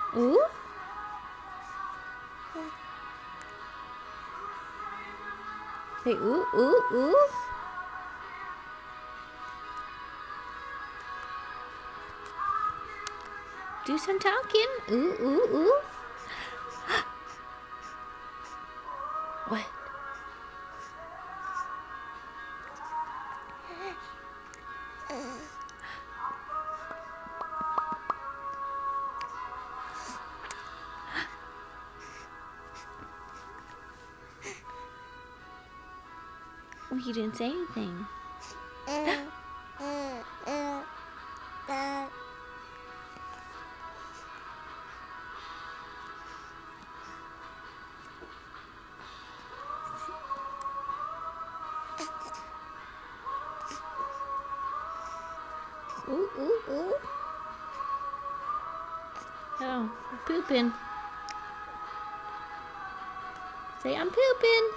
Ooh. Say ooh, ooh, ooh. Do some talking. Ooh, ooh, ooh. What? Oh, you didn't say anything. Ooh, ooh, ooh. Oh, pooping. Say, I'm pooping.